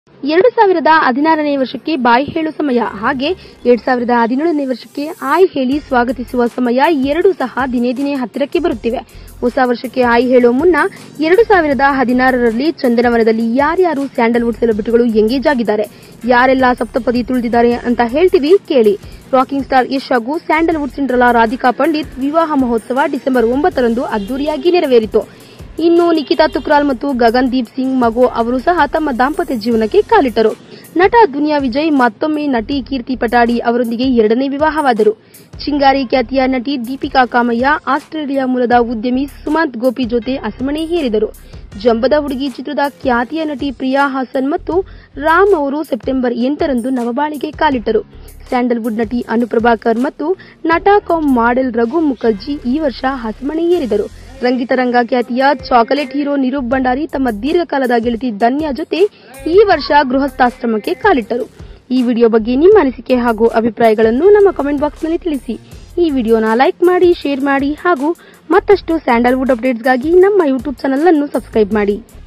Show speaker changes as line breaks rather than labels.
2016ನೇ ವರ್ಷಕ್ಕೆ ಬಾಯ್ ಹೇಳು ಸಮಯ ಹಾಗೆ 2017ನೇ ವರ್ಷಕ್ಕೆ ಆಯ್ ಹೇಳಿ ಸ್ವಾಗತಿಸುವ ಸಮಯ ಎರಡೂ ಸಹ ದಿನೇ ದಿನೇ ಹತ್ತಿರಕ್ಕೆ ಬರುತ್ತಿವೆ. ಹೊಸ ವರ್ಷಕ್ಕೆ ಆಯ್ ಹೇಳೋ ಮುನ್ನ 2016ರಲ್ಲಿ ಚಂದನವನದಲ್ಲಿ ಯಾರ್ಯಾರು ಸ್ಯಾಂಡಲ್ವುಡ್ ಸೆಲೆಬ್ರಿಟಿಗಳು ಎಂಗೇಜ್ ಆಗಿದ್ದಾರೆ, ಯಾರೆಲ್ಲ ಸಪ್ತಪದಿ ತುಳಿದಿದ್ದಾರೆ ಅಂತ ಹೇಳ್ತೀವಿ ಕೇಳಿ. ರಾಕಿಂಗ್ ಸ್ಟಾರ್ ಯಶ್ ಹಾಗೂ ಸ್ಯಾಂಡಲ್ವುಡ್ ಸಿಂಡ್ರೆಲಾ ರಾಧಿಕಾ ಪಂಡಿತ್ ವಿವಾಹ ಮಹೋತ್ಸವ ಡಿಸೆಂಬರ್ 9ರಂದು ಅದ್ದೂರಿಯಾಗಿ ನೆರವೇರಿತು. ಇನ್ನು ನಿಖಿತಾ ತುಕ್ರಾಲ್ ಮತ್ತು ಗಗನ್ ದೀಪ್ ಸಿಂಗ್ ಮಗೋ ಅವರು ಸಹ ತಮ್ಮ ದಾಂಪತ್ಯ ಜೀವನಕ್ಕೆ ಕಾಲಿಟ್ಟರು. ನಟ ದುನಿಯಾ ವಿಜಯ್ ಮತ್ತೊಮ್ಮೆ ನಟಿ ಕೀರ್ತಿ ಪಟಾಡಿ ಅವರೊಂದಿಗೆ ಎರಡನೇ ವಿವಾಹವಾದರು. ಚಿಂಗಾರಿ ಖ್ಯಾತಿಯ ನಟಿ ದೀಪಿಕಾ ಕಾಮಯ್ಯ ಆಸ್ಟ್ರೇಲಿಯಾ ಮೂಲದ ಉದ್ಯಮಿ ಸುಮಂತ್ ಗೋಪಿ ಜೊತೆ ಹಸೆಮಣೆ ಹೇರಿದರು. ಜಂಬದ ಹುಡುಗಿ ಚಿತ್ರದ ಖ್ಯಾತಿಯ ನಟಿ ಪ್ರಿಯಾ ಹಾಸನ್ ಮತ್ತು ರಾಮ್ ಅವರು ಸೆಪ್ಟೆಂಬರ್ 8ರಂದು ನವಬಾಳಿಗೆ ಕಾಲಿಟ್ಟರು. ಸ್ಯಾಂಡಲ್ವುಡ್ ನಟಿ ಅನು ಪ್ರಭಾಕರ್ ಮತ್ತು ನಟ ಕಾಮ್ ಮಾಡೆಲ್ ರಘು ಮುಖರ್ಜಿ ಈ ವರ್ಷ ಹಸೆಮಣೆ ಏರಿದರು. ರಂಗಿತರಂಗ ಖ್ಯಾತಿಯ ಚಾಕೊಲೇಟ್ ಹೀರೋ ನಿರೂಪ್ ಭಂಡಾರಿ ತಮ್ಮ ದೀರ್ಘಕಾಲದ ಗೆಳತಿ ಧನ್ಯಾ ಜೊತೆ ಈ ವರ್ಷ ಗೃಹಸ್ಥಾಶ್ರಮಕ್ಕೆ ಕಾಲಿಟ್ಟರು. ಈ ವಿಡಿಯೋ ಬಗ್ಗೆ ನಿಮ್ಮ ಅನಿಸಿಕೆ ಹಾಗೂ ಅಭಿಪ್ರಾಯಗಳನ್ನು ನಮ್ಮ ಕಾಮೆಂಟ್ ಬಾಕ್ಸ್ನಲ್ಲಿ ತಿಳಿಸಿ. ಈ ವಿಡಿಯೋನ ಲೈಕ್ ಮಾಡಿ, ಶೇರ್ ಮಾಡಿ ಹಾಗೂ ಮತ್ತಷ್ಟು ಸ್ಯಾಂಡಲ್ವುಡ್ ಅಪ್ಡೇಟ್ಸ್ಗಾಗಿ ನಮ್ಮ ಯೂಟ್ಯೂಬ್ ಚಾನೆಲ್ ಅನ್ನು ಸಬ್ಸ್ಕ್ರೈಬ್ ಮಾಡಿ.